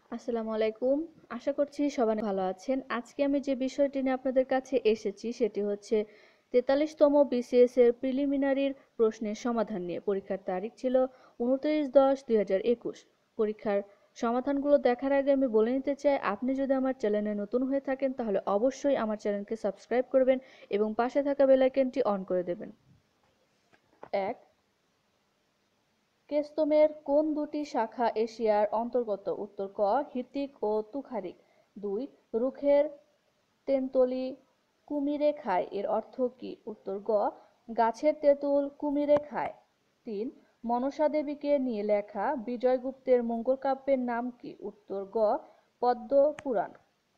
আসসালামু আলাইকুম। আশা করছি সবাই ভালো আছেন। আজকে আমি যে বিষয়টি নিয়ে আপনাদের কাছে এসেছি সেটি হচ্ছে ৪৩তম বিসিএস এর প্রিলিমিনারির প্রশ্নের সমাধান নিয়ে। পরীক্ষার তারিখ ছিল ২৯/১০/২০২১। পরীক্ষার সমাধানগুলো দেখার আগে আমি বলে নিতে চাই, আপনি যদি আমার চ্যানেলে নতুন হয়ে থাকেন তাহলে অবশ্যই আমার চ্যানেলকে সাবস্ক্রাইব করবেন এবং পাশে থাকা বেল আইকনটি অন করে দেবেন। ১. কেস্তমের কোন দুটি শাখা এশিয়ার অন্তর্গত? উত্তর ক হিত্তিক ও তুখারিক। ২. রুখের তেঁতুল কুমিরে খায় এর অর্থ কী? উত্তর গ গাছের তেঁতুল কুমিরে খায়। ৩. মনসা দেবীকে নিয়ে লেখা বিজয়গুপ্তের মঙ্গল কাব্যের নাম কী? উত্তর গ পদ্ম পুরাণ।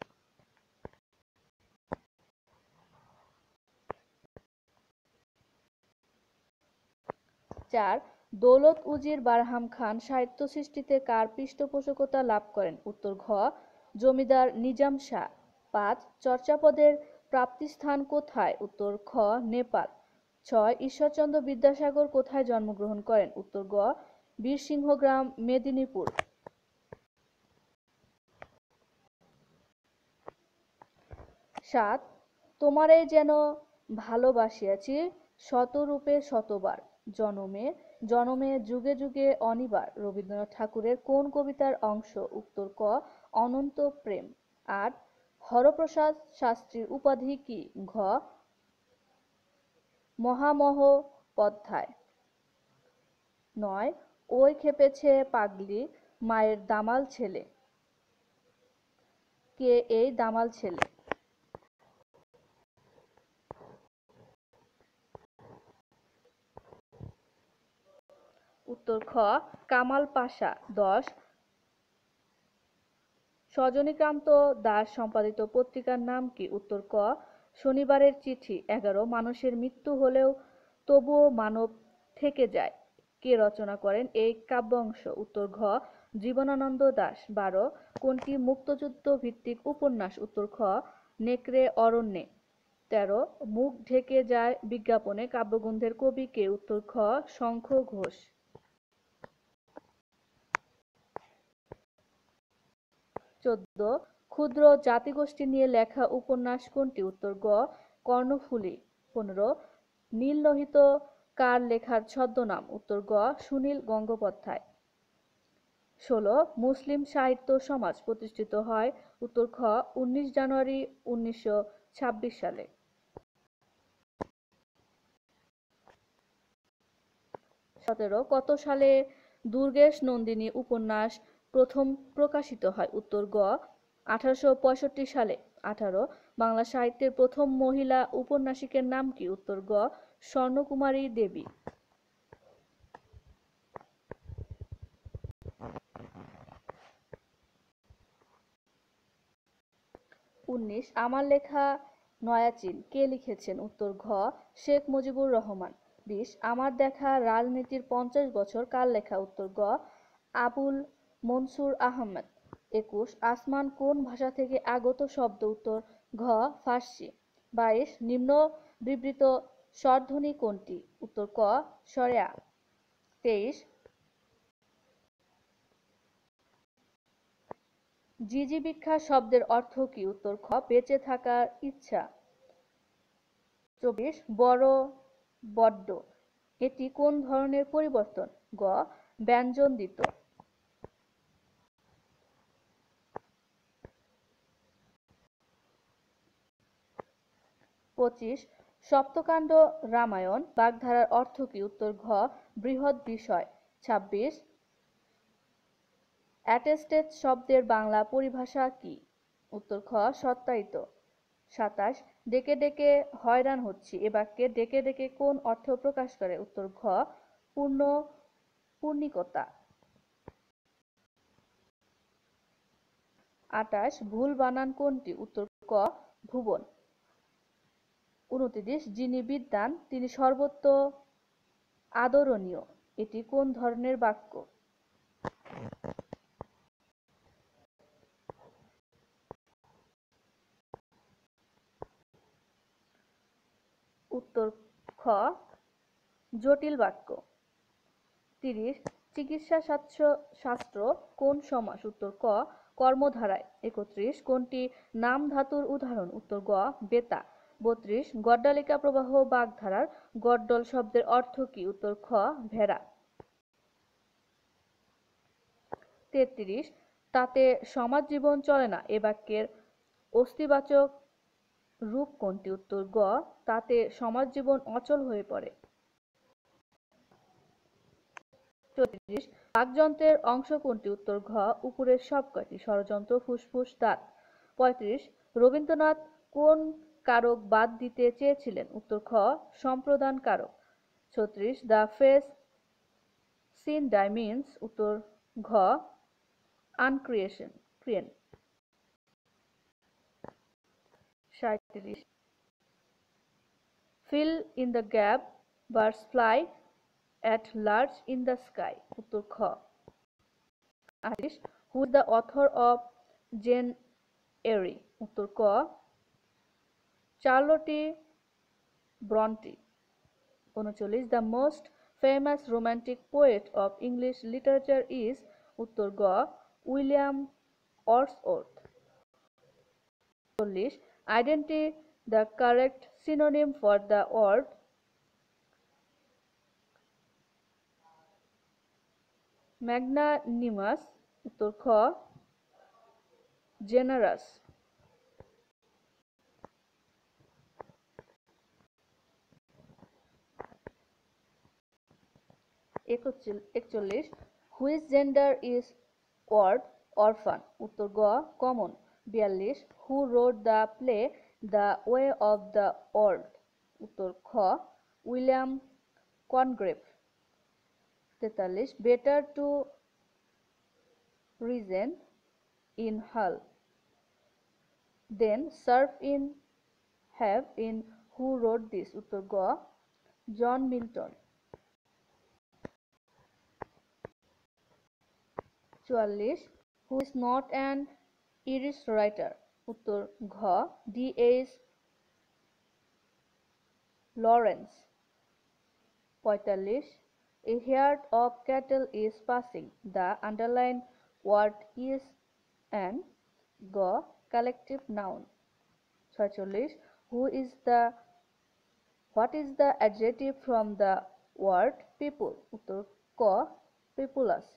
৪. দৌলত উজির বারহাম খান সাহিত্য সৃষ্টিতে কার পৃষ্ঠপোষকতা লাভ করেন? উত্তর ঘ জমিদার নিজাম শাহ। ৫. চর্যাপদের প্রাপ্তিস্থান কোথায়? উত্তর খ নেপাল। ৬. ঈশ্বরচন্দ্র বিদ্যাসাগর কোথায় জন্মগ্রহণ করেন? উত্তর গ বীরসিংহগ্রাম, মেদিনীপুর। ৭. তোমারে যেন ভালোবাসিয়াছি শতরূপে শতবার, জনমে জনমে যুগে যুগে অনিবার। রবীন্দ্রনাথ ঠাকুরের কোন কবিতার অংশ? উত্তর ক অনন্ত প্রেম। ৮. হরপ্রসাদ শাস্ত্রীর উপাধি কি? ঘ মহামহোপাধ্যায়। ৯. ওই খেপেছে পাগলি মায়ের দামাল ছেলে। কে এই দামাল ছেলে? উত্তর খ কামাল পাশা। ১০. সজনীকান্ত দাশ সম্পাদিত পত্রিকার নাম কি? উত্তর ক শনিবারের চিঠি। ১১. মানুষের মৃত্যু হলেও তবুও মানব থেকে যায় কে রচনা করেন এই কাব্যাংশ? উত্তর ঘ জীবনানন্দ দাশ। ১২. কোনটি মুক্তযুদ্ধ ভিত্তিক উপন্যাস? উত্তর খ নেকড়ে অরণ্যে। ১৩. মুখ ঢেকে যায় বিজ্ঞাপনে কাব্যগ্রন্থের কবি কে? উত্তর খ শঙ্খ ঘোষ। ১৪. ক্ষুদ্র জাতিগোষ্ঠী নিয়ে লেখা উপন্যাস কোনটি? উত্তর গ কর্ণফুলী। ১৫. নীললোহিত কার লেখার ছদ্মনাম? উত্তর গ সুনীল গঙ্গোপাধ্যায়। ১৬. মুসলিম সাহিত্য সমাজ প্রতিষ্ঠিত হয়? উত্তর খ ১৯ জানুয়ারি ১৯২৬ সালে। ১৭. কত সালে দুর্গেশ নন্দিনী উপন্যাস প্রথম প্রকাশিত হয়? উত্তর গ ১৮৬৫ সালে। ১৮. বাংলা সাহিত্যের প্রথম মহিলা উপন্যাসিকের নাম কি? উত্তর গ স্বর্ণকুমারী দেবী। ১৯. আমার লেখা নয়াচিন কে লিখেছেন? উত্তর ঘ শেখ মুজিবুর রহমান। ২০. আমার দেখা রাজনীতির ৫০ বছর কার লেখা? উত্তর গ আবুল মনসুর আহমেদ। ২১. আসমান কোন ভাষা থেকে আগত শব্দ? উত্তর ঘ ফার্সি। ২২. নিম্ন বিবৃত স্বরধ্বনি কোনটি? উত্তর ক স্বরে আ। ২৩. জিজিবিক্ষা শব্দের অর্থ কি? উত্তর খ বেঁচে থাকার ইচ্ছা। ২৪. বড় বড্ড এটি কোন ধরনের পরিবর্তন? গ ব্যঞ্জনদ্বিত্ব। ২৫. সপ্তকাণ্ড রামায়ণ বাগধারার অর্থ কি? উত্তর ঘ বৃহৎ বিষয়। ২৬. অ্যাটেস্টেড শব্দের বাংলা পরিভাষা কি? উত্তর খ সত্যায়িত। ২৭. ডেকে ডেকে হয়রান হচ্ছি এ বাক্যে ডেকে ডেকে কোন অর্থ প্রকাশ করে? উত্তর ঘ পূর্ণ পূর্ণিকতা। ২৮. ভুল বানান কোনটি? উত্তর ক ভুবন। ২৯. যিনি বিদ্বান তিনি সর্বত্র আদরণীয় এটি কোন ধরনের বাক্য? উত্তর খ জটিল বাক্য। ৩০. চিকিৎসা শাস্ত্র কোন সমাস? উত্তর ক কর্মধারায়। 31 কোনটি নাম ধাতুর উদাহরণ? উত্তর গ বেতা। 32 গড্ডালিকা প্রবাহ বাগধারার গড্ডল শব্দের অর্থ কি? উত্তর খ ভেড়া। 33 তাতে সমাজ জীবন চলে না এ বাক্যের অস্তিবাচক রূপ কোনটি? উত্তর গ তাতে সমাজ জীবন অচল হয়ে পড়ে। 34 বাকযন্ত্রের অংশ কোনটি? উত্তর ঘ উপরের সবকটি, ষড়যন্ত্র, ফুসফুস, দাঁত। 35 রবীন্দ্রনাথ কোন কারক বাদ দিতে চেয়েছিলেন? উত্তর খ সম্প্রদান কারক। 36 the face sine means উত্তর ঘ আনক্রিয়েশন ক্রিয়েন। 37 fill in the gap birds fly at large in the sky উত্তর খ। 38 who is the author of Jane Eyre উত্তর ক Charlotte Bronte. 39 the most famous romantic poet of English literature is উত্তর গ William Wordsworth. 40 identify the correct synonym for the word magnanimous উত্তর খ generous। 41 which gender is word orphan উত্তর গ common। 42 who wrote the play the way of the world উত্তর খ William Congreve. 43 better to reason in hell then serve in have in who wrote this উত্তর গ John Milton. 44 who is not an Irish writer উত্তর ঘ D.H. Lawrence. 45 a herd of cattle is passing the underlined word is an গ collective noun। 46 what is the adjective from the word people উত্তর ক populous।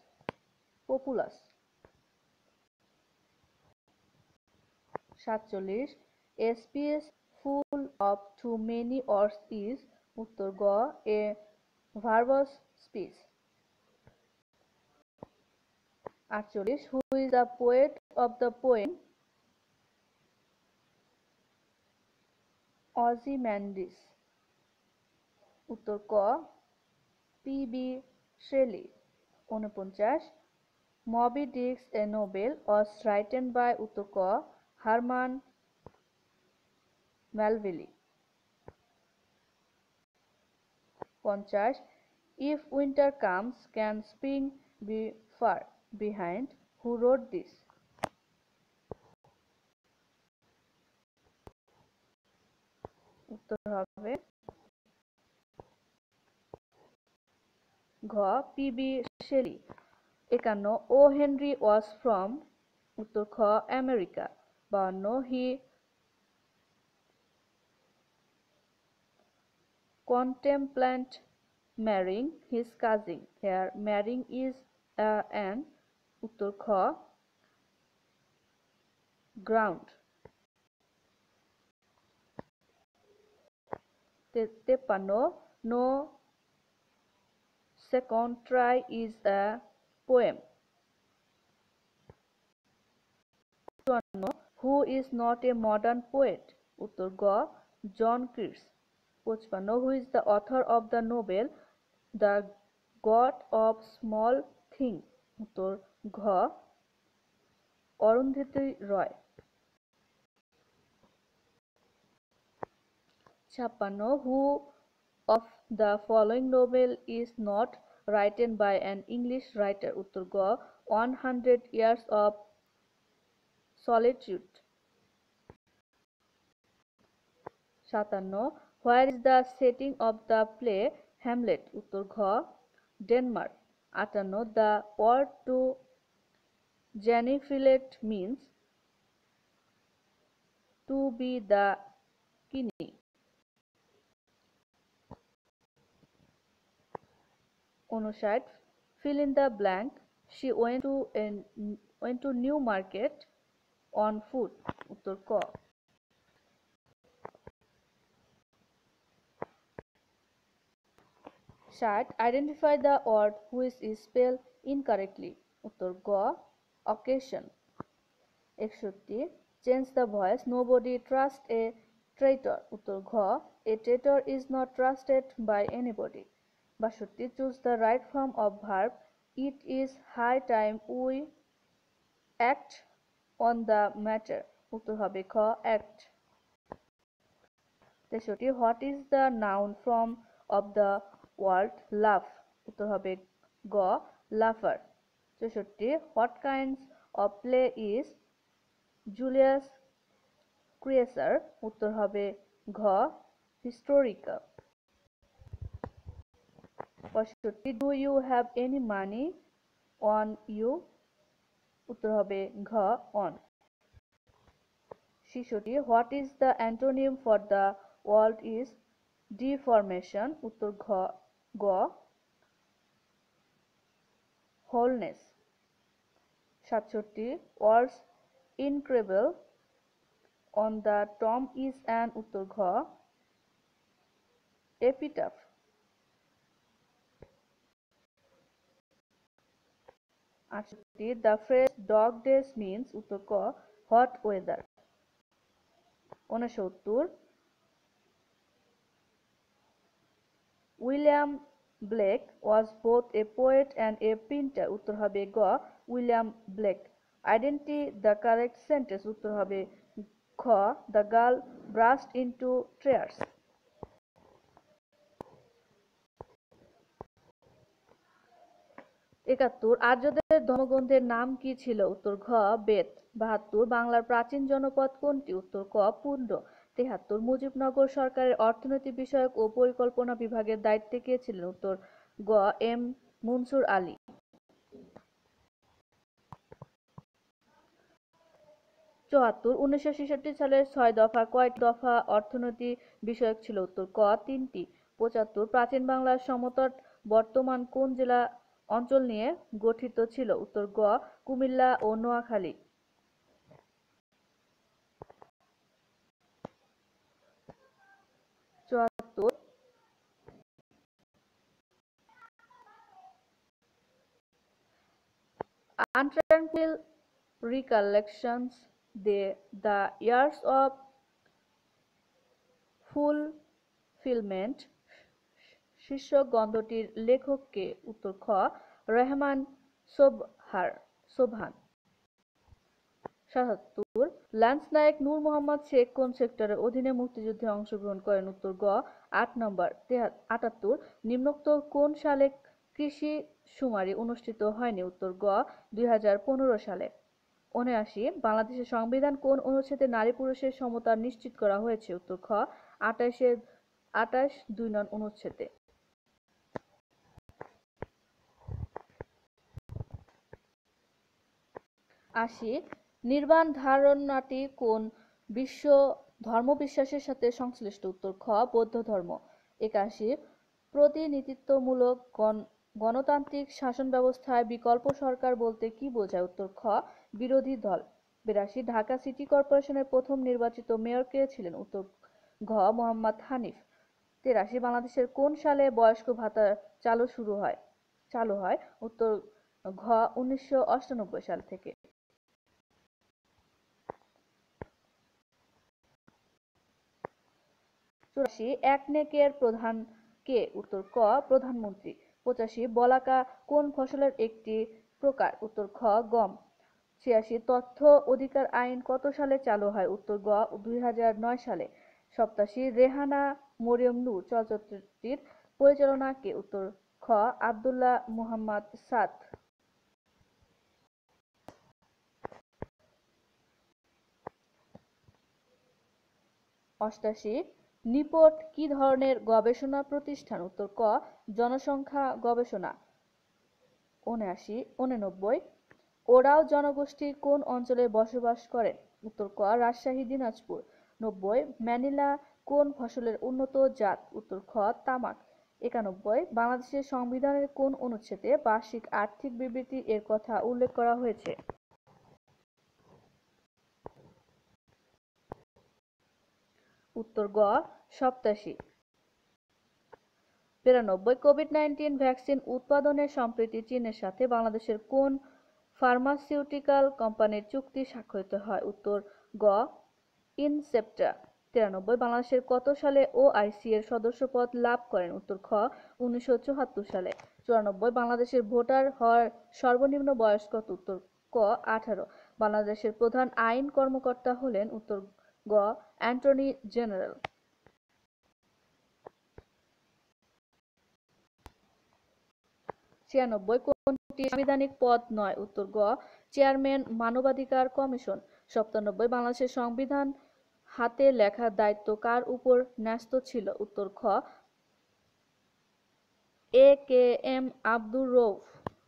47 a speech full of too many words is উত্তর গ a verbose speech। 48 who is the poet of the poem Ozymandias উত্তর ক P.B. Shelley। 49 Moby Dick a novel was written by উত্তর ক Herman Melville। 50 if winter comes can spring be far behind who wrote this উত্তর হবে ঘ P.B. Shelley। 51 O Henry was from উত্তর খ America. 52 he contemplated marrying his cousin here marrying is an উত্তর খ ground। 53 no second try is a poem। 54 who is not a modern poet উত্তর গ John Keats. 55 who is the author of the novel the god of small things উত্তর ঘ অরুন্ধতী রয়। 56 who of the following novel is not written by an English writer উত্তর গ 100 years of solitude। 57 where is the setting of the play Hamlet উত্তর ঘ Denmark. 58 the word to Genuflect means to be the kidney. 59. Fill in the blank. She went to New Market on foot. উত্তর ক। 60. Identify the word which is spelled incorrectly. উত্তর গ। Occasion. 61. Change the voice. Nobody trusts a traitor. উত্তর ঘ। A traitor is not trusted by anybody. 62. Choose the right form of verb. It is high time we act on the matter. উত্তর হবে খ। Act. 63. What is the noun form of the word laugh? উত্তর হবে গ। Laugher. 64. What kinds of play is Julius Caesar? উত্তর হবে ঘ। Historical. 65. Do you have any money on you? উত্তর হবে ঘ। On. 66. What is the antonym for the word is deformation? উত্তর গ। Wholeness. 67. Words incredible on the tomb is an উত্তর ঘ। Epitaph. 68. The phrase dog days means উত্তর ক। hot weather. 69. William Blake was both a poet and a painter. উত্তর হবে গ। William Blake. Identify the correct sentence. উত্তর হবে খ। The girl burst into tears. 71. আর্যদের ধর্মগ্রন্থের নাম কি ছিল? উত্তর ঘ। বেদ। 72. বাংলার প্রাচীন জনপদ কোনটি? উত্তর ক। পুণ্ড। 73. মুজিবনগর সরকারের অর্থনীতি বিষয়ক ও পরিকল্পনা বিভাগের দায়িত্বে কে ছিলেন? উত্তর গ। এম মনসুর আলী। 74. 1966 সালের 6 দফা কয়টি দফা অর্থনীতি বিষয়ক ছিল? উত্তর ক। 3টি। 75. প্রাচীন বাংলার সমতট বর্তমান কোন জেলা অঞ্চল নিয়ে গঠিত ছিল? উত্তর গ। কুমিল্লা ও Noakhali. 74. Untranquil recollections, the years of fulfillment শীর্ষক গ্রন্থটির লেখক কে? উত্তর খ। রেহমান সোবহান। 77. লান্স নায়েক নূর মোহাম্মদ শেখ কোন সেক্টরের অধীনে মুক্তিযুদ্ধে অংশগ্রহণ করেন? উত্তর গ। 8 নম্বর। 78. নিম্নোক্ত কোন সালে কৃষি শুমারি অনুষ্ঠিত হয়নি? উত্তর গ। 2015 সালে। 79. বাংলাদেশের সংবিধান কোন অনুচ্ছেদে নারী পুরুষের সমতা নিশ্চিত করা হয়েছে? উত্তর খ। 28 2 নং অনুচ্ছেদে। 80. নির্বাণ ধারণাটি কোন বিশ্ব ধর্মবিশ্বাসের সাথে সংশ্লিষ্ট? উত্তর খ। বৌদ্ধ ধর্ম। 81. প্রতিনিধিত্বমূলক গণতান্ত্রিক শাসন ব্যবস্থায় বিকল্প সরকার বলতে কি বোঝায়? উত্তর খ। বিরোধী দল। 82. ঢাকা সিটি কর্পোরেশনের প্রথম নির্বাচিত মেয়র কে ছিলেন? উত্তর ঘ। মোহাম্মদ হানিফ। 83. বাংলাদেশের কোন সালে বয়স্ক ভাতা চালু হয়? উত্তর ঘ। 1998 সাল থেকে। 84. একনেকের প্রধান কে? উত্তর ক। প্রধানমন্ত্রী। 85. বলাকা কোন ফসলের একটি প্রকার? উত্তর খ। গম। 86. তথ্য অধিকার আইন কত সালে চালু হয়? উত্তর গ। 2009 সালে। 87. রেহানা মরিয়ম নূর চলচ্চিত্রটির পরিচালনা কে? উত্তর খ। আব্দুল্লাহ মুহাম্মদ সাদ। 88. নিপট কি ধরনের গবেষণা প্রতিষ্ঠান? উত্তর ক। জনসংখ্যা গবেষণা। 89. ওরাও জনগোষ্ঠী কোন অঞ্চলে বসবাস করেন? উত্তর ক রাজশাহী, দিনাজপুর। 90 ম্যানিলা কোন ফসলের উন্নত জাত? উত্তর খ তামাক। 91 বাংলাদেশের সংবিধানের কোন অনুচ্ছেদে বার্ষিক আর্থিক বিবৃতি এর কথা উল্লেখ করা হয়েছে? উত্তর গ 87। 92 কোভিড-19 ভ্যাকসিন উৎপাদনে সম্প্রতি চীনের সাথে বাংলাদেশের কোন ফার্মাসিউটিক্যাল কোম্পানির চুক্তি স্বাক্ষরিত হয়? উত্তর গ ইনসেপ্টা। 93 বাংলাদেশের কত সালে ওআইসি এর সদস্যপদ লাভ করেন? উত্তর খ 1974 সালে। 94 বাংলাদেশের ভোটার হওয়ার সর্বনিম্ন বয়স কত? উত্তর ক 18। বাংলাদেশের প্রধান আইন কর্মকর্তা হলেন? উত্তর গ অ্যাটর্নি জেনারেল। 96 কোনটি সাংবিধানিক পদ নয়? উত্তর গ চেয়ারম্যান, মানবাধিকার কমিশন। 97 বাংলাদেশের সংবিধান হাতে লেখার দায়িত্ব কার উপর ন্যস্ত ছিল? উত্তর খ A K M Abdur Rauf.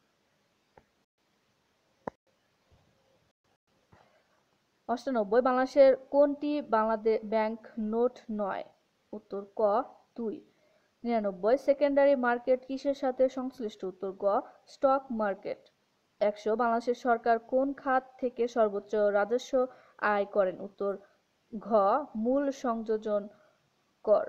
98 বাংলাদেশের কোনটি বাংলাদেশ ব্যাংক নোট নয়? উত্তর ক 2। 99 সেকেন্ডারি মার্কেট কিসের সাথে সংশ্লিষ্ট? উত্তর গ স্টক মার্কেট। 100 বাংলাদেশের সরকার কোন খাত থেকে সর্বোচ্চ রাজস্ব আয় করেন? উত্তর ঘ মূল সংযোজন কর।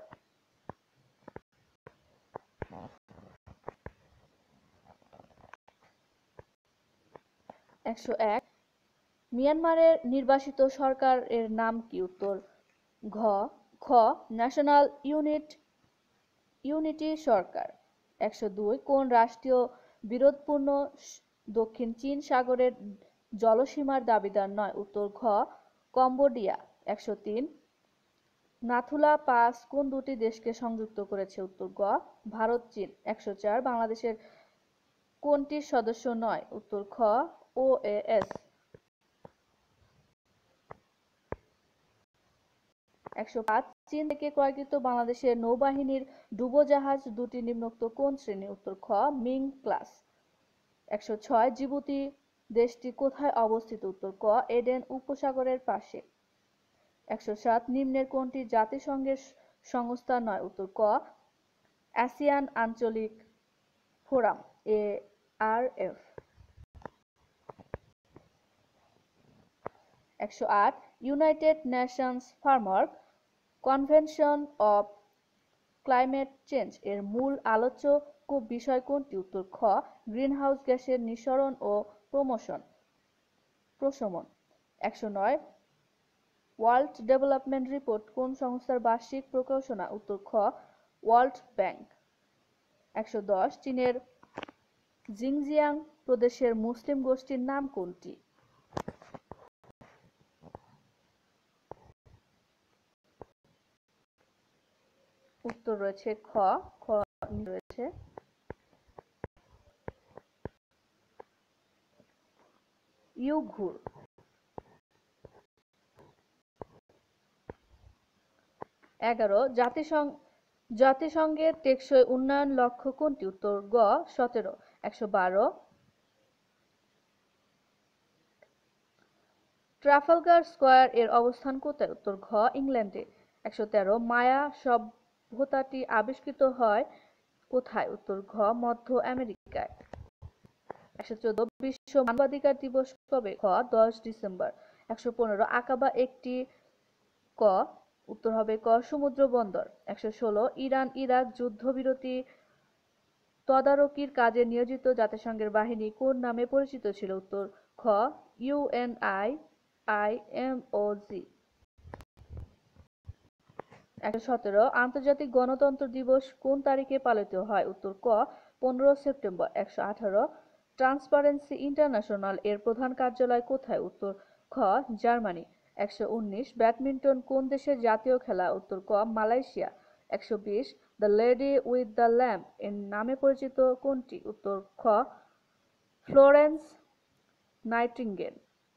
101 মিয়ানমারের নির্বাসিত সরকার এর নাম কি? উত্তর ঘ খ ন্যাশনাল ইউনিটি সরকার। 102 কোন রাষ্ট্রীয় বিরোধপূর্ণ দক্ষিণ চীন সাগরের জলসীমার দাবিদার নয়? উত্তর ঘ কম্বোডিয়া। 103 নাথুলা পাস কোন দুটি দেশকে সংযুক্ত করেছে? উত্তর গ ভারত চীন। 104 বাংলাদেশের কোনটির সদস্য নয়? উত্তর খ ওএএস। 105 চীন থেকে ক্রয়কৃত বাংলাদেশের নৌবাহিনীর ডুবোজাহাজ দুটি নিম্নোক্ত কোন শ্রেণীর? উত্তর খ মিং ক্লাস। 106 জিবুতি দেশটি কোথায় অবস্থিত? উত্তর ক এডেন উপসাগরের পাশে। 107 নিম্নের কোনটি জাতিসংঘের সংস্থা নয়? উত্তর ক আসিয়ান আঞ্চলিক forum ARF. 108 United Nations framework convention on climate change এর মূল আলোচ্য বিষয় কোনটি? উত্তর খ গ্রিনহাউস গ্যাসের নিঃসরণ ও প্রশমন। 109 ওয়ার্ল্ড ডেভেলপমেন্ট রিপোর্ট কোন সংস্থার বার্ষিক প্রকাশনা? উত্তর খ ওয়ার্ল্ড ব্যাংক। 110 চীনের জিনজিয়াং প্রদেশের মুসলিম গোষ্ঠীর নাম কোনটি? উত্তর রয়েছে খ খ রয়েছে ইউঘুর। 11 জাতিসংঘের টেকসই উন্নয়ন লক্ষ্য কোনটি? উত্তর গ 17। 112 ট্রাফালগার স্কয়ার এর অবস্থান কোথায়? উত্তর ঘ ইংল্যান্ডে। 113 মায়া সভ্যতাটি আবিষ্কৃত হয় কোথায়? উত্তর ঘ মধ্য আমেরিকায়। 114 বিশ্ব মানবাধিকার দিবস কবে? খ 10 ডিসেম্বর। 115 আকাবা একটি ক উত্তর হবে ক সমুদ্র বন্দর। 116 ইরান ইরাক যুদ্ধবিরতি তদারকির কাজে নিয়োজিত জাতিসংঘের বাহিনী কোন নামে পরিচিত ছিল? উত্তর খ ইউএনআইএমওজি। 117 আন্তর্জাতিক গণতন্ত্র দিবস কোন তারিখে পালিত হয়? উত্তর ক 15 সেপ্টেম্বর। 118 ট্রান্সপারেন্সি ইন্টারন্যাশনাল এর প্রধান কার্যালয় কোথায়? উত্তর খ জার্মানি। 119 ব্যাডমিন্টন কোন দেশের জাতীয় খেলা? উত্তর ক Malaysia. 120 the lady with the lamp এর নামে পরিচিত কোনটি? উত্তর খ ফ্লোরেন্স নাইটিঙ্গেল।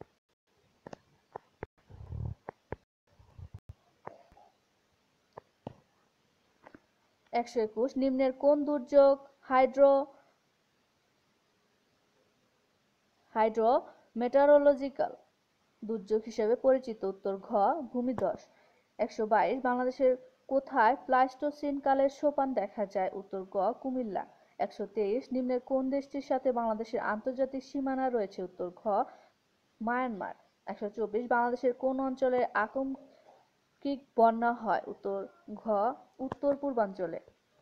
121 নিম্নের কোন দুর্যোগ হাইড্রো মেটারোলজিক্যাল দুর্যোগ হিসেবে পরিচিত? উত্তর ঘ ভূমিধস। 122 বাংলাদেশের কোথায় প্লাইস্টোসিন কালের সোপান দেখা যায়? উত্তর গ কুমিল্লা। 123 নিম্নের কোন দেশটির সাথে বাংলাদেশের আন্তর্জাতিক সীমানা রয়েছে? উত্তর ঘ মায়ানমার। 124 বাংলাদেশের কোন অঞ্চলে আকস্মিক বন্যা হয়? উত্তর ঘ উত্তর পূর্বাঞ্চলে।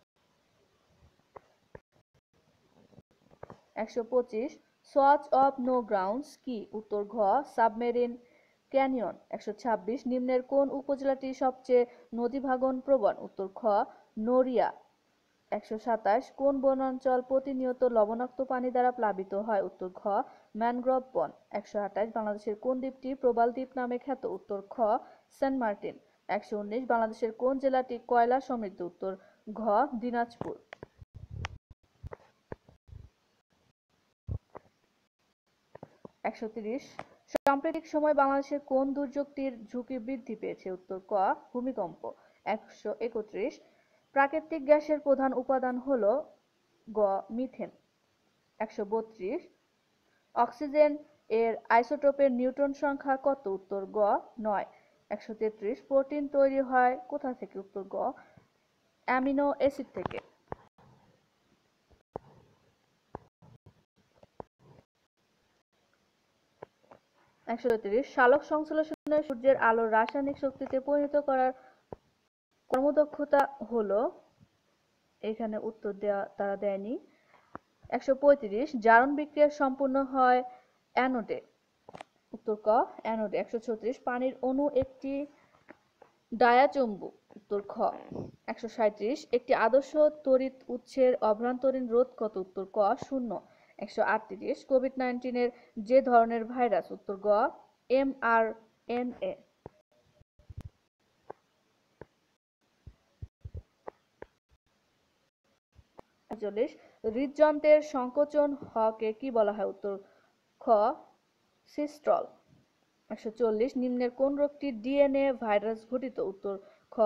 125 সোয়াচ অফ নো গ্রাউন্ডস কি? উত্তর ঘ সাবমেরিন ক্যানিয়ন। 126 নিম্নের কোন উপজেলাটি সবচেয়ে নদীভাঙ্গন প্রবণ? উত্তর খ নড়িয়া। 127 কোন বনাঞ্চল প্রতিনিয়ত লবণাক্ত পানি দ্বারা প্লাবিত হয়? উত্তর ঘ ম্যানগ্রোভ বন। 128 বাংলাদেশের কোন দ্বীপটি প্রবাল দ্বীপ নামে খ্যাত? উত্তর খ সেন্ট মার্টিন। 119 বাংলাদেশের কোন জেলাটি কয়লা সমৃদ্ধ? উত্তর ঘ দিনাজপুর। 130 সাম্প্রতিক সময়ে বাংলাদেশের কোন দুর্যোগটির ঝুঁকি বৃদ্ধি পেয়েছে? উত্তর ক ভূমিকম্প। 131 প্রাকৃতিক গ্যাসের প্রধান উপাদান হল গ মিথেন। 132 অক্সিজেন এর আইসোটোপের নিউট্রন সংখ্যা কত? উত্তর গ 9। 133 প্রোটিন তৈরি হয় কোথা থেকে? উত্তর গ অ্যামিনো অ্যাসিড থেকে। 133 সালোক সংশ্লেষণে সূর্যের আলোর রাসায়নিক শক্তিতে পরিণত করার কর্মদক্ষতা হলো, এখানে উত্তর তারা দেয়নি। 135 জারণ বিক্রিয়া সম্পূর্ণ হয় অ্যানোডে। উত্তর ক অ্যানোডে। 136 পানির অণু একটি ডায়াচুম্বক। উত্তর খ। 137 একটি আদর্শ তড়িৎ উৎসের অভ্যন্তরীণ রোধ কত? উত্তর ক 0। 138 কোভিড-19 এর যে ধরনের ভাইরাস? উত্তর গ mRNA। 41 হৃদযন্ত্রের সংকোচন হকে কি বলা হয়? উত্তর খ সিস্টল। 140 নিম্নের কোন রোগটি ডিএনএ ভাইরাস ঘটিত? উত্তর খ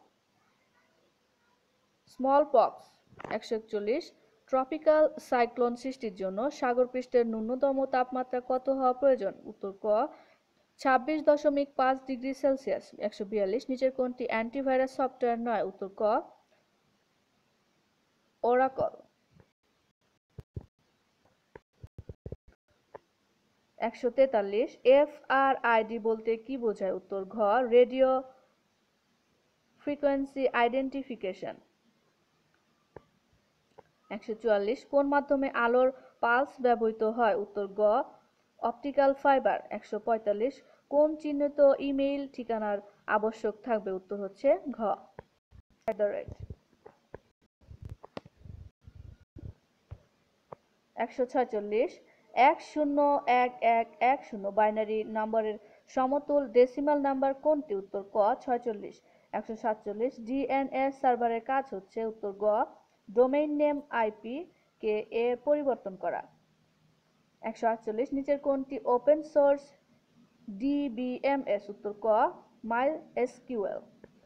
স্মলপক্স। 141 ট্রপিক্যাল সাইক্লোন সৃষ্টির জন্য সাগরপৃষ্ঠের ন্যূনতম তাপমাত্রা কত হওয়া প্রয়োজন? উত্তর ক 26.5 ডিগ্রি সেলসিয়াস। 142 নিচের কোনটি অ্যান্টিভাইরাস সফটওয়্যার নয়? উত্তর ক ওরাকল। 143 এফআরআইডি বলতে কি বোঝায়? উত্তর ঘ রেডিও ফ্রিকোয়েন্সি আইডেন্টিফিকেশন। 144 কোন মাধ্যমে আলোর পালস ব্যবহৃত হয়? উত্তর গ অপটিক্যাল ফাইবার। 145 কোন চিহ্নিত ইমেইল ঠিকানার আবশ্যক থাকবে? উত্তর হচ্ছে ঘ @ 146 101110 বাইনারি নম্বরের সমতুল ডেসিমাল নাম্বার কোনটি? উত্তর ক 46। 147 ডিএনএস সার্ভারের কাজ হচ্ছে? উত্তর গ ডোমেইন নেম আইপি কে এর পরিবর্তন করা। 148 নিচের কোনটি ওপেন সোর্স ডিবিএমএস? উত্তর ক মাইএসকিউএল।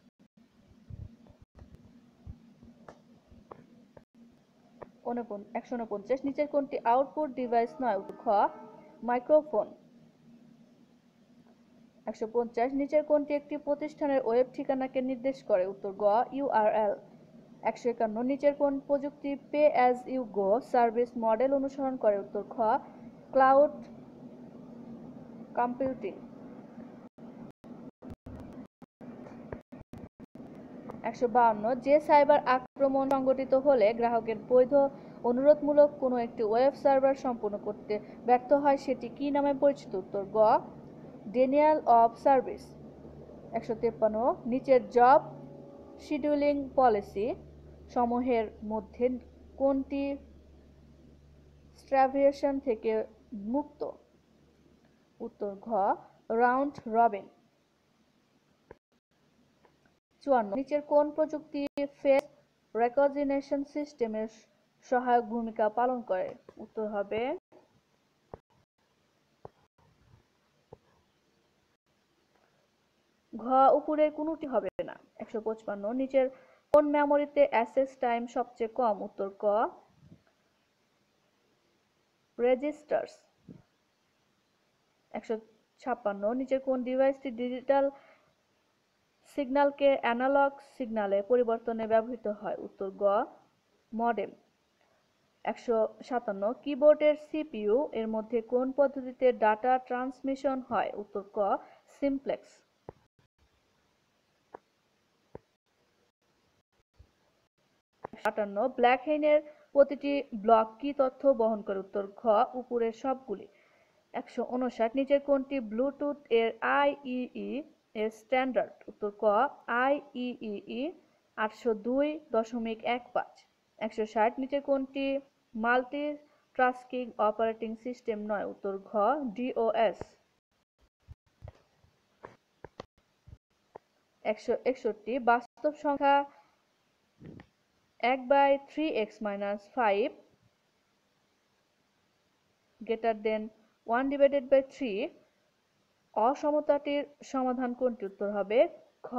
149 নিচের কোনটি আউটপুট ডিভাইস নয়? উত্তর খ মাইক্রোফোন। 150 নিচের কোনটি একটি প্রতিষ্ঠানের ওয়েব ঠিকানাকে নির্দেশ করে? উত্তর গ ইউআরএল। 151 নিচের কোন প্রযুক্তি pay as you go service model অনুসরণ করে? উত্তর খ ক্লাউড কম্পিউটিং। 152 যে সাইবার আক্রমণ সংঘটিত হলে গ্রাহকের বৈধ অনুরোধমূলক কোনো একটি ওয়েব সার্ভার সম্পূর্ণ করতে ব্যর্থ হয় সেটি কি নামে পরিচিত? উত্তর গ ডেনিয়াল অফ সার্ভিস। 153 নিচের জব শিডিউলিং পলিসি সমূহের মধ্যে কোনটি স্টারভেশন থেকে মুক্ত? উত্তর ঘ রাউন্ড রবিন। 54 নিচের কোন প্রযুক্তি ফেস রেকগনিশন সিস্টেমের সহায়ক ভূমিকা পালন করে? উত্তর হবে ঘ উপরের কোনটি হবে না। 155 নিচের কোন মেমোরিতে অ্যাক্সেস টাইম সবচেয়ে কম? উত্তর ক রেজিস্টার্স। 156 নিচের কোন ডিভাইসটি ডিজিটাল সিগন্যালকে অ্যানালগ সিগন্যালে পরিবর্তনে ব্যবহৃত হয়? উত্তর গ মডেম। 157 কিবোর্ডের সিপিইউ এর মধ্যে কোন পদ্ধতিতে ডাটা ট্রান্সমিশন হয়? উত্তর ক সিমপ্লেক্স। 58 ব্ল্যাক হেইনের প্রতিটি ব্লক কি তথ্য বহন করে? উত্তর ঘ উপরের সবগুলি। 159 নিচের কোনটি ব্লুটুথ এর আইইই এর স্ট্যান্ডার্ড? উত্তর ক আইইই 802.15। 160 নিচের কোনটি মাল্টিটাস্কিং অপারেটিং সিস্টেম নয়? উত্তর ঘ ডিওএস। 161 বাস্তব সংখ্যা 1/3x-5 1/3 অসমতাটির সমাধান কোনটি? উত্তর হবে খ।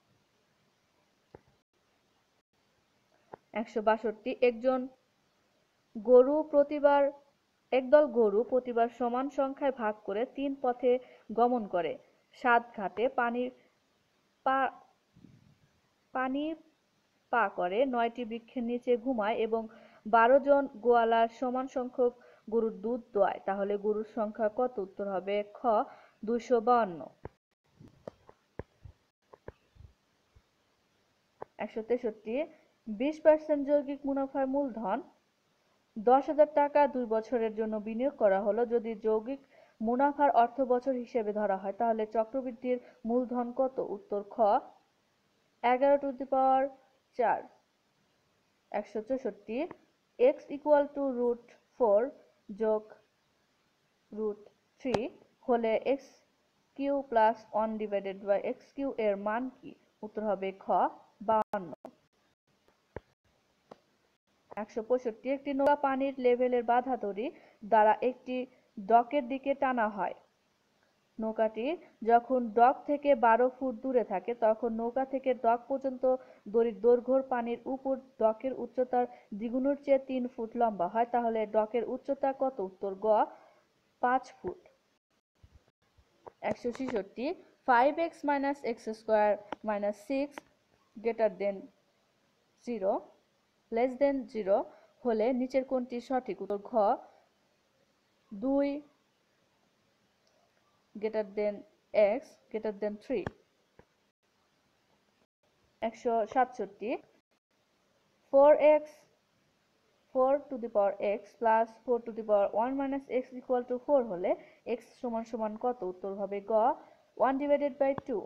162 একদল গরু প্রতিবার সমান সংখ্যায় ভাগ করে 3 পথে গমন করে। 7 ঘাটে পানি পা করে, 9টি বৃক্ষের নিচে ঘুমায় এবং 12 জন গোয়ালার সমান সংখ্যক গরুর দুধ দোয়ায়, তাহলে গরুর সংখ্যা কত? উত্তর হবে খ 252। 163 20% যৌগিক মুনাফার মূলধন 10,000 টাকা 2 বছরের জন্য বিনিয়োগ করা হলো। যদি যৌগিক মুনাফার অর্থ বছর হিসেবে ধরা হয় তাহলে চক্রবৃদ্ধির মূলধন কত? উত্তর খ 11^4। 164 x √4 যোগ √3 হলে x³ প্লাস 1/x³ এর মান কি? উত্তর হবে খ 52। 165 একটি নৌকা পানির লেভেলের বাধা দড়ি দ্বারা একটি ডকের দিকে টানা হয়। নৌকাটি যখন ডক থেকে 12 ফুট দূরে থাকে তখন নৌকা থেকে ডক পর্যন্ত দড়ির দৈর্ঘ্য পানির উপর ডকের উচ্চতার দ্বিগুণের চেয়ে 3 ফুট লম্বা হয়, তাহলে ডকের উচ্চতা কত? উত্তর গ 5 ফুট। 166 5x - x² - 6 0 হলে নিচের কোনটি সঠিক? উত্তর ঘ 2 x 3। 167 4x plus 4 - x = 4 হলে x সমান কত? উত্তর হবে গ 1/2।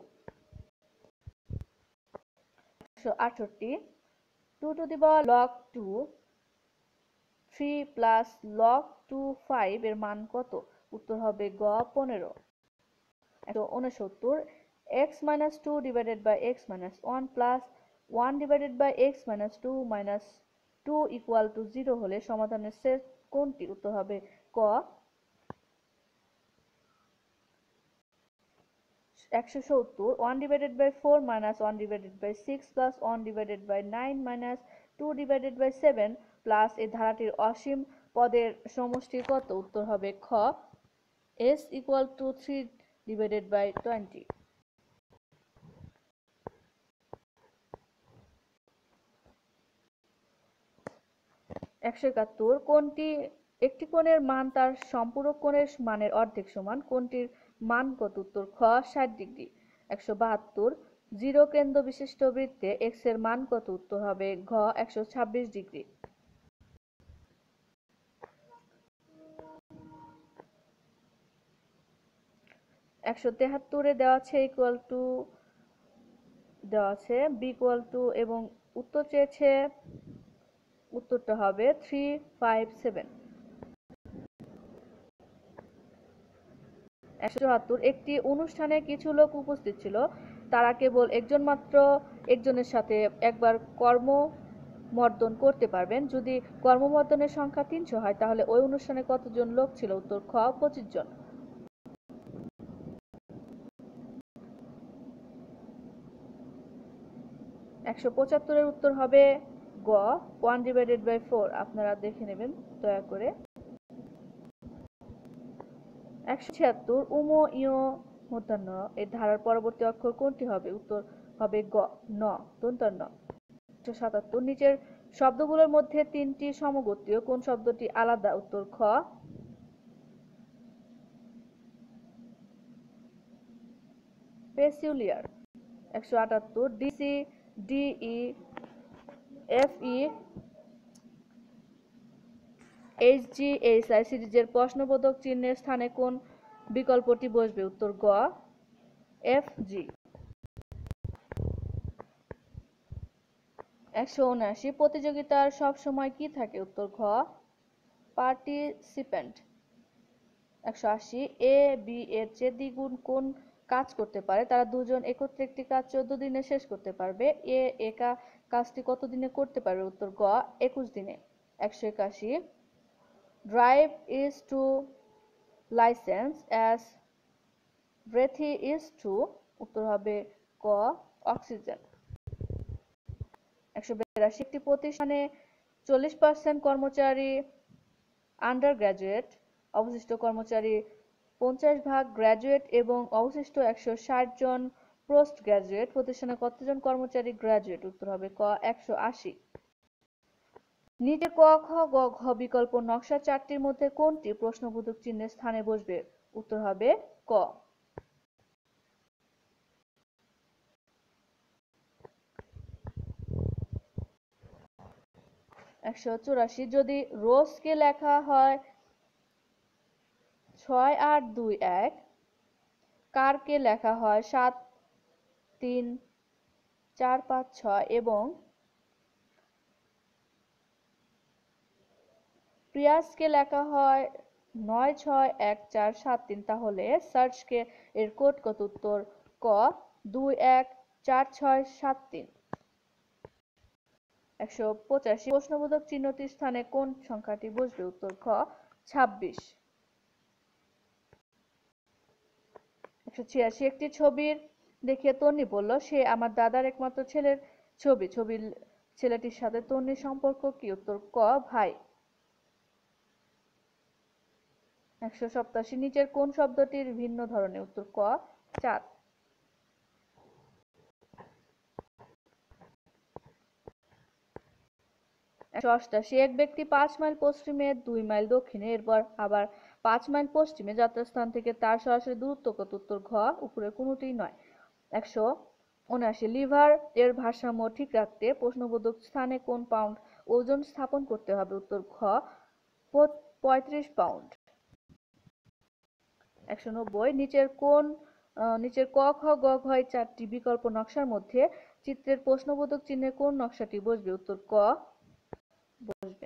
168 2 log 2 3 plus log 2 5 এর মান কত? উত্তর হবে গ 15। 169 x - 2 / x - 1 plus 1/x - 2 - 2 = 0 হলে সমাধানের সেট কোনটি? উত্তর হবে ক 170 1/4 - 1/6 plus 1/9 - 2/7 প্লাস এই ধারাটির অসীম পদের সমষ্টি কত? উত্তর হবে খ s = 3/20। 171 একটি কোণের মান তার সম্পূরক কোণের মানের অর্ধেক সমান, কোণটির মান কত? উত্তর খ 60 ডিগ্রি। 172 0 কেন্দ্র বিশিষ্ট বৃত্তে x এর মান কত? উত্তর হবে ঘ 126 ডিগ্রি। 173 দেওয়া আছে b = এবং উত্তর চেয়েছে, উত্তরটা হবে 357। 174 একটি অনুষ্ঠানে কিছু লোক উপস্থিত ছিল, তারা কেবল একজনের সাথে একবার করমর্দন করতে পারবেন। যদি করমর্দনের সংখ্যা 300 হয় তাহলে ওই অনুষ্ঠানে কতজন লোক ছিল? উত্তর খ 25 জন। 175 এর উত্তর হবে গ 1/4। আপনারা দেখে নেবেন দয়া করে। 176 উমো ইয় মূর্ধন্য এই ধারার পরবর্তী অক্ষর কোনটি হবে? উত্তর হবে গ, ন, দন্তন্য ন। 177 নিচের শব্দগুলোর মধ্যে তিনটি সমগোত্রীয়, কোন শব্দটি আলাদা? উত্তর খ, peculiar. 178 DC, DE, FE, HG, HI সিরিজের প্রশ্নবোধক চিহ্নের স্থানে কোন বিকল্পটি বসবে? উত্তর গ, এফজি। 179 প্রতিযোগিতার সব সময় কি থাকে? উত্তর ঘ, পার্টিসিপেন্ট। 180 এ বি এর চেয়ে দ্বিগুণ কোন কাজ করতে পারে? তারা দুজন একত্রে একটি কাজ 14 দিনে শেষ করতে পারবে। এ একা কাজটি কত দিনে করতে পারবে? উত্তর গ, 21 দিনে। 181 drive is to licence as breathe is to, উত্তর হবে ক, অক্সিজেন। 182 একটি প্রতিষ্ঠানে 40% কর্মচারী আন্ডার গ্রাজুয়েট, অবশিষ্ট কর্মচারী 50% গ্রাজুয়েট এবং অবশিষ্ট 160 জন পোস্ট গ্রাজুয়েট। প্রতিষ্ঠানে কতজন কর্মচারী গ্রাজুয়েট? উত্তর হবে ক, 180। নিচের ক, খ, গ, ঘ বিকল্প নকশা চারটির মধ্যে কোনটি প্রশ্নবোধক চিহ্নের স্থানে বসবে? উত্তর হবে ক। 184 যদি রোজকে লেখা হয় 6-8-2-1, কারকে লেখা হয় 7-3-4-5-6 এবং প্রিয়াসকে লেখা হয় 9-6-1-4-7-3, তাহলে সার্চকে এর কোড কত? উত্তর ক, 21-4-6-7-3। 185 প্রশ্নবোধক চিহ্নটির স্থানে কোন সংখ্যাটি বসবে? উত্তর খ, 26। 186 একটি ছবির দেখে তন্নি বলল, সে আমার দাদার একমাত্র ছেলের ছবি। ছবির ছেলেটির সাথে তন্নির সম্পর্ক কি? উত্তর ক, ভাই। 187 নিচের কোন শব্দটির ভিন্ন ধরনের? উত্তর ক, চাঁদ। 188 এক ব্যক্তি 5 মাইল পশ্চিমে, 2 মাইল দক্ষিণে, এরপর আবার 5 মাইল পশ্চিমে যাত্রাস্থান থেকে তার সরাসরি দূরত্ব কত? উত্তর ঘ, উপরের কোনটিই নয়। 179 লিভার এর ভারসাম্য ঠিক রাখতে প্রশ্নবোধক স্থানে কোন পাউন্ড ওজন স্থাপন করতে হবে? উত্তর ঘ, 35 পাউন্ড। 190 নিচের ক, খ, গ, ঘ এই চারটি বিকল্প নকশার মধ্যে চিত্রের প্রশ্নবোধক চিহ্নে কোন নকশাটি বসবে? উত্তর ক, বসবে।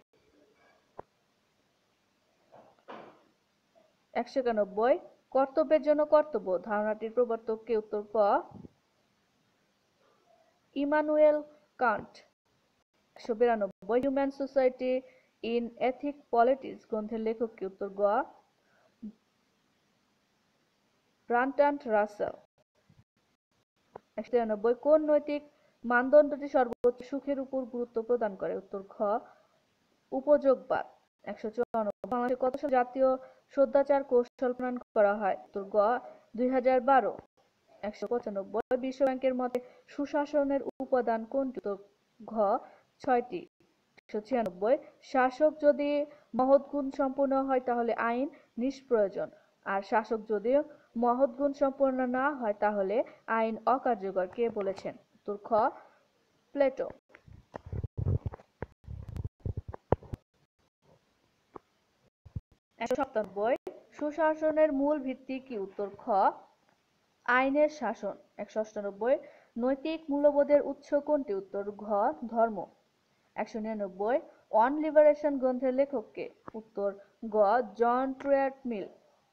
191 কর্তব্যের জন্য কর্তব্য ধারণাটির প্রবর্তক কে? উত্তর ক, Immanuel Kant. 192 human society in ethic politics গ্রন্থের লেখক কে? উত্তর গ, ব্রান্টন রাসেল। 193 কোন নৈতিক মানদণ্ডটি সর্বোচ্চ সুখের উপর গুরুত্ব প্রদান করে? উত্তর খ, উপযোগবাদ। 194 বাংলাদেশে কত সালে জাতীয় শুদ্ধাচার কৌশল প্রণয়ন করা হয়? উত্তর গ, 2012। 195 বিশ্ব ব্যাংকের মতে সুশাসনের উপাদান কোনটি? উত্তর ঘ, 6টি। 196 শাসক যদি মহৎ গুণ সম্পন্ন হয় তাহলে আইন নিষ্প্রয়োজন, আর শাসক যদি মহৎ গুণ সম্পন্ন না হয় তাহলে আইন অকার্যকর। কে বলেছেন? উত্তর খ, প্লেটো। 197 সুশাসনের মূল ভিত্তি কি? উত্তর খ, আইনের শাসন। 198 নৈতিক মূল্যবোধের উৎস কোনটি? উত্তর ঘ, ধর্ম। 199 অন লিবারেশন গ্রন্থের লেখক কে? উত্তর গ, জন স্টুয়ার্ট মিল।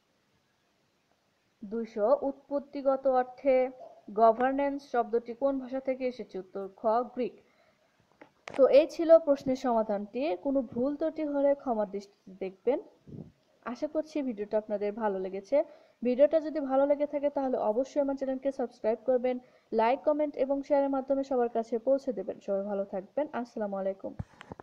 200 উৎপত্তিগত অর্থে গভর্নেন্স শব্দটি কোন ভাষা থেকে এসেছে? উত্তর খ, গ্রিক। তো এই ছিল প্রশ্নের সমাধানটি। কোনো ভুল ত্রুটি হলে ক্ষমার দৃষ্টিতে দেখবেন। আশা করছি ভিডিওটা আপনাদের ভালো লেগেছে। ভিডিওটা যদি ভালো লেগে থাকে তাহলে অবশ্যই আমার চ্যানেলকে সাবস্ক্রাইব করবেন, লাইক, কমেন্ট এবং শেয়ারের মাধ্যমে সবার কাছে পৌঁছে দেবেন। সবাই ভালো থাকবেন। আসসালামু আলাইকুম।